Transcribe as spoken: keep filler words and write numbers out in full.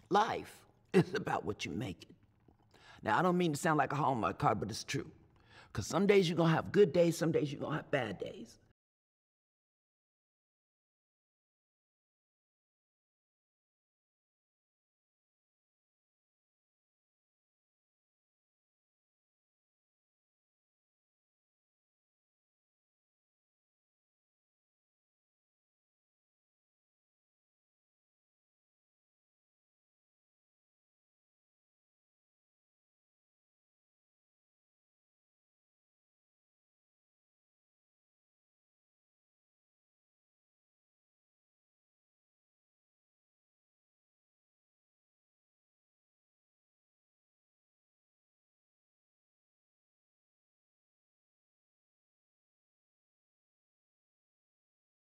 Life is about what you make it. Now, I don't mean to sound like a Hallmark card, but it's true. Because some days you're going to have good days, some days you're going to have bad days.